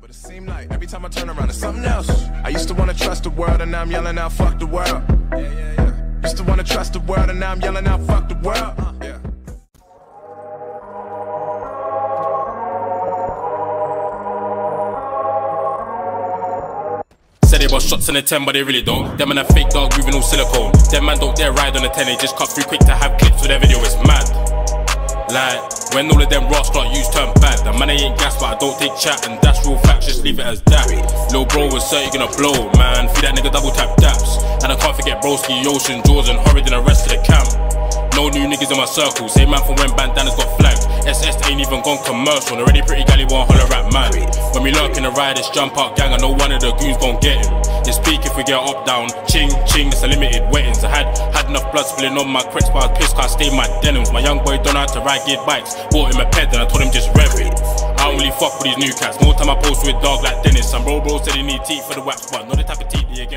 But it seemed like every time I turn around it's something else. I used to wanna trust the world and now I'm yelling out fuck the world. Used to wanna trust the world and now I'm yelling out fuck the world. Said they bust shots in the 10 but they really don't. Them and a fake dog moving all silicone. Them man don't dare ride on the 10, they just cut through quick to have clips with their video, it's mad. Like, when all of them raw start use turn bad. The money ain't gas but I don't take chat, and that's real facts, just leave it as that. Lil bro was certain gonna blow, man, feed that nigga double tap daps. And I can't forget broski, Ocean, Jaws and Horrid and the rest of the camp. No new niggas in my circle, same man from when bandanas got flagged. SS ain't even gone commercial, already pretty galley won't holler at man. When we lurk in the ride, it's jump out gang, I know one of the goons gon' get him. It's peak if we get up down, ching ching, it's a limited wettings. I had enough blood spilling on my crepes, but I was pissed cause I stayed my denims. My young boy don't know how to ride geared bikes, bought him a ped and I told him just rev it. I only fuck with these new cats, more time I post with dog like Dennis. Some bro said he need teeth for the wax, but not the type of teeth that you get.